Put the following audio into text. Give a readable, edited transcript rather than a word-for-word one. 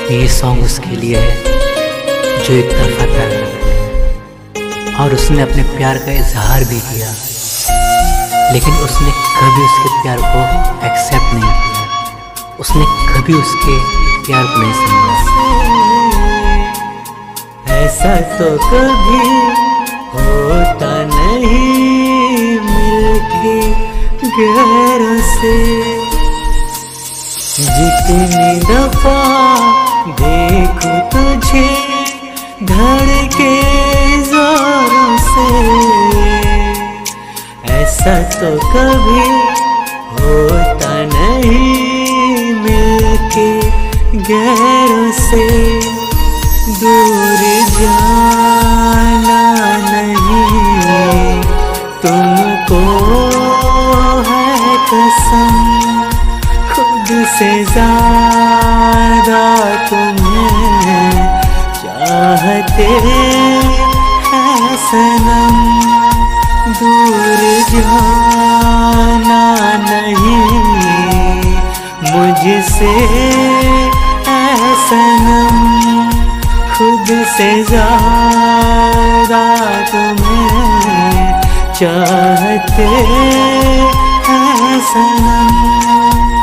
ये सॉन्ग उसके लिए है जो एक तरफा प्यार करता है और उसने अपने प्यार का इजहार भी किया, लेकिन उसने कभी उसके प्यार को एक्सेप्ट नहीं किया, उसने कभी उसके प्यार को नहीं समझा। ऐसा तो कभी होता नहीं मिलके गैरों से, जितनी दफा देखो तुझे धड़के जोरों से, ऐसा तो कभी होता नहीं मिलके गैरों से। दूर जाना नहीं तुमको है कसम, खुद से ज्यादा तुम्हें चाहते हैं सनम। दूर जाना नहीं मुझसे है सनम, खुद से ज्यादा तुम्हें चाहते हैं सनम।